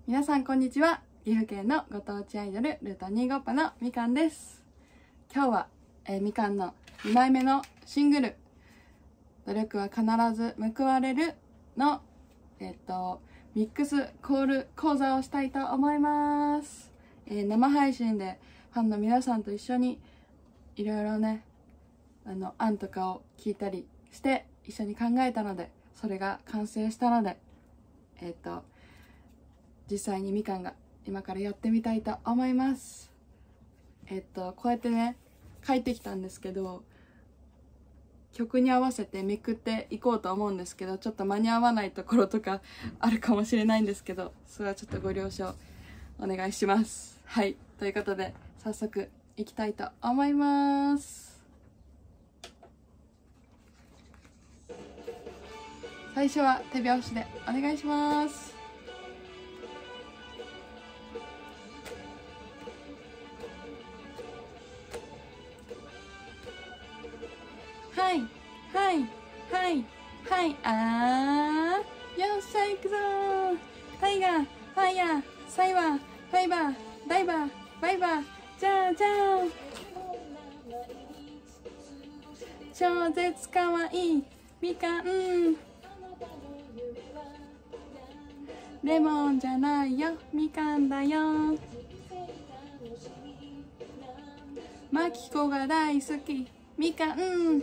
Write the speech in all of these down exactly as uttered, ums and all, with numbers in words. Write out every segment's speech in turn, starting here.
皆さんこんにちは。岐阜県のご当地アイドルルートにじゅうごっぱのみかんです。今日は、えー、みかんのにまいめのシングル「努力は必ず報われる」のえっとミックスコール講座をしたいと思います。えー、生配信でファンの皆さんと一緒にいろいろねあの案とかを聞いたりして一緒に考えたので、それが完成したのでえっと実際にみかんが今からやってみたいと思います。えっとこうやってね書いてきたんですけど、曲に合わせてめくっていこうと思うんですけど、ちょっと間に合わないところとかあるかもしれないんですけど、それはちょっとご了承お願いします。はい、ということで早速いきたいと思います。最初は手拍子でお願いします。はいはいはいはい、あーよっしゃ行くぞー。タイガーファイヤーサイバーファイバーダイバーバイバーじゃーじゃー。超絶かわいいみかん、レモンじゃないよみかんだよ。マキコが大好きみかん、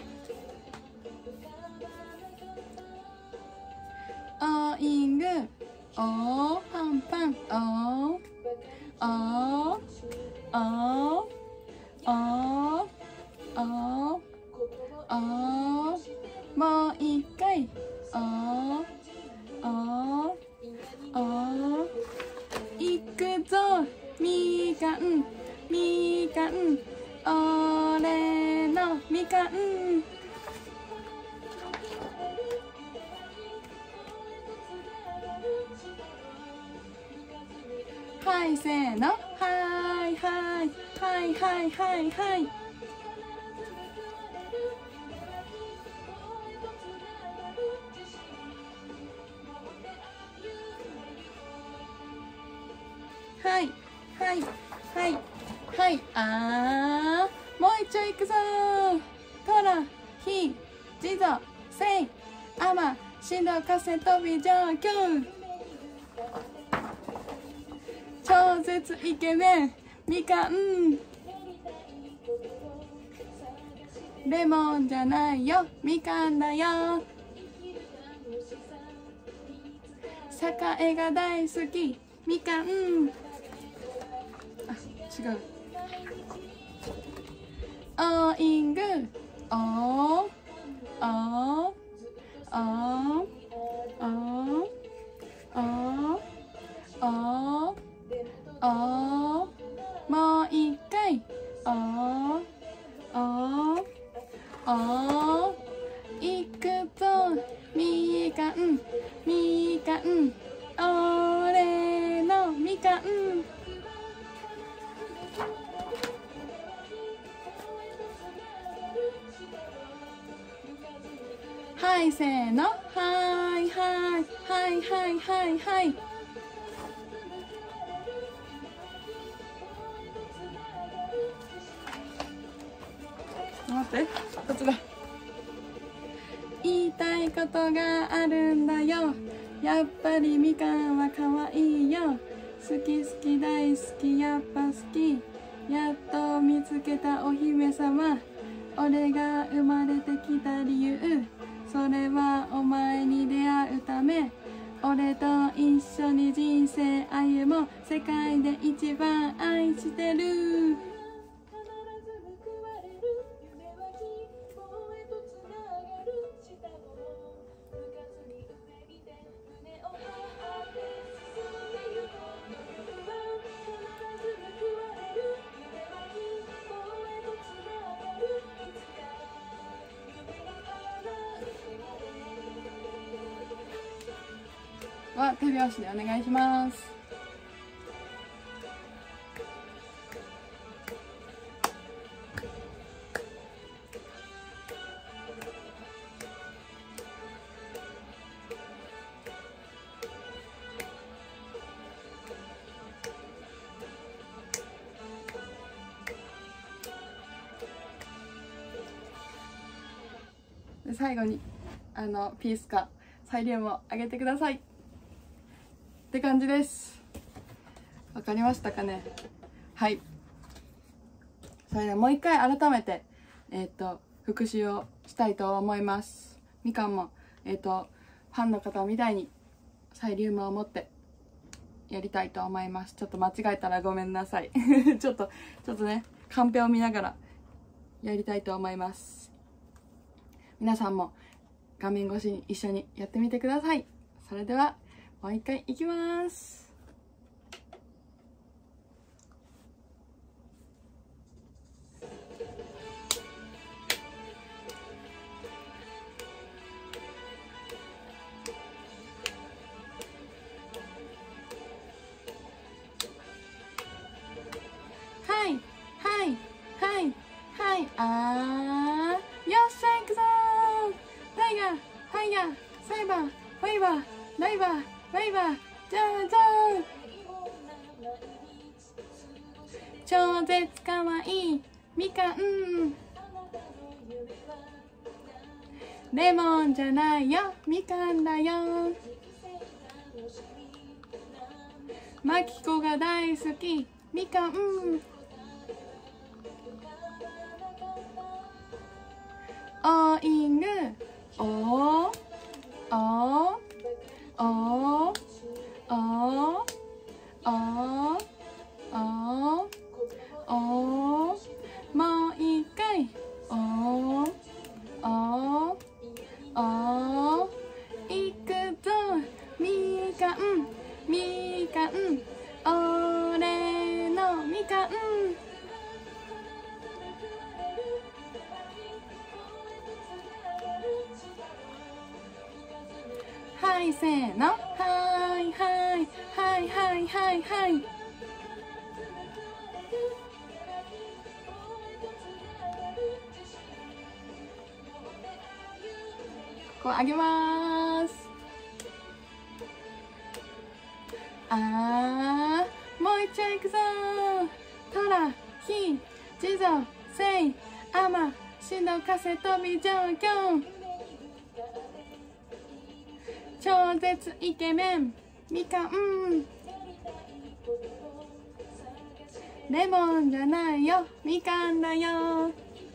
オーイングオーパンパンオーオーオーオーオーおーもう一回おーおーおーいくぞみかんみかん俺のみかん。はいせーの、はいはいはいはいはいはい。はいはいはいはい、あーもう一丁いくぞー。トラヒジゾセイアマシンドカセトビ状況、超絶イケメンみかん、レモンじゃないよみかんだよ。栄が大好きみかん、あ違う、オーイングオーオーオーオーオーオーおーもう一回おーおーおーいくぞみかんみかん俺のみかん。はいせーの、はいはいはいはいはいはい。待って、こっちだ。言いたいことがあるんだよ。やっぱりみかんはかわいいよ。好き好き大好きやっぱ好き。やっと見つけたお姫様。俺が生まれてきた理由、それはお前に出会うため。俺と一緒に人生歩もう。世界で一番愛してる。は手拍子でお願いします。 で最後にあのピースかサイリウムをあげてくださいって感じです。わかりましたかね。はい、それでもう一回改めてえっ、ー、と復習をしたいと思います。みかんもえっ、ー、とファンの方みたいにサイリウムを持ってやりたいと思います。ちょっと間違えたらごめんなさいちょっとちょっとねカンペを見ながらやりたいと思います。皆さんも画面越しに一緒にやってみてください。それではもう一回いきます。はいはいはいはい、あー、よっしゃ行くぞー。タイガーファイヤーサイバーファイバーライバーライバーじゃーじゃーん、超絶かわいいみかん、レモンじゃないよみかんだよ。マキコが大好きみかん、オーイングおーおーおーおーおーおーおー、もう一回おーおーおー、いくぞみかんみかん、俺のみかん。はいせーの、はいはいはいはいはいはい。こうあげます。あー、もう一丁いくぞー。トラヒ地蔵せいアマシノカセトビジョンキョン、超絶イケメンみかん、レモンじゃないよみかんだよ。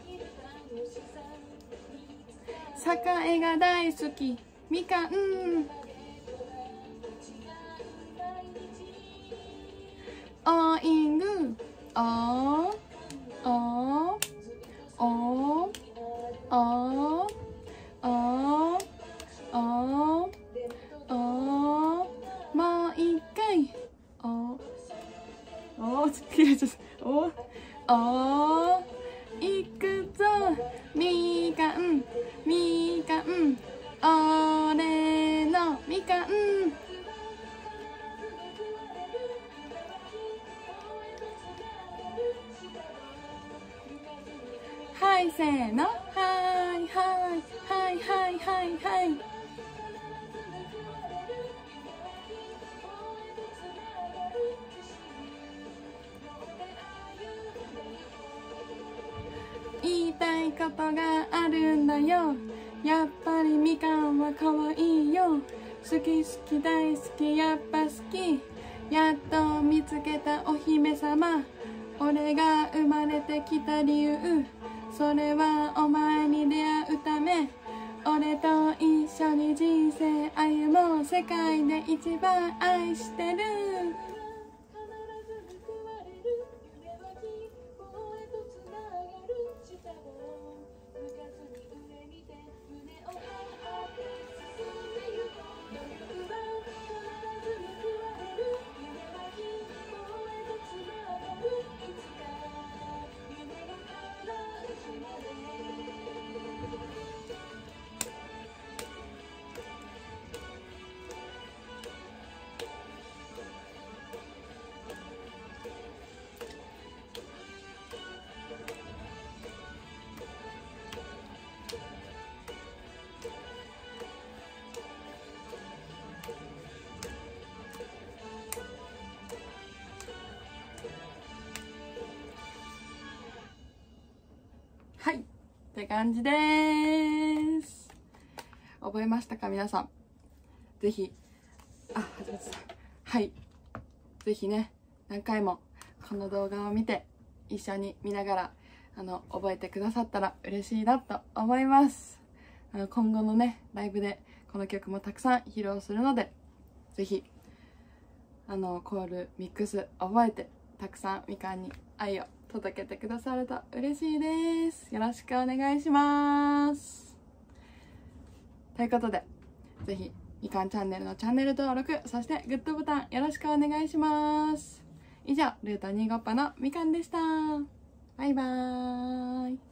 栄が大好きみかん、オーイングおーおーおーおーおーおーおー、もう一回おーおー、切れちゃった。おーおー、いくぞみかんみかん、俺のみかん。はいせーの、はいはいはいはいはいはい。言いたいことがあるんだよ。やっぱりみかんは可愛いよ。好き好き大好きやっぱ好き。やっと見つけたお姫様。俺が生まれてきた理由、それはお前に出会うため。俺と一緒に人生歩もう。世界で一番愛してる。はいって感じです。 覚えましたか皆さん。ぜひ、あ、はじめさん、はい、ぜひね、何回もこの動画を見て一緒に見ながらあの覚えてくださったら嬉しいなと思います。あの今後のねライブでこの曲もたくさん披露するので、ぜひあのコールミックス覚えてたくさんみかんに愛を届けてくださると嬉しいです。よろしくお願いします。ということで、ぜひみかんチャンネルのチャンネル登録、そしてグッドボタンよろしくお願いします。以上、ルートにごっぱのみかんでした。バイバーイ。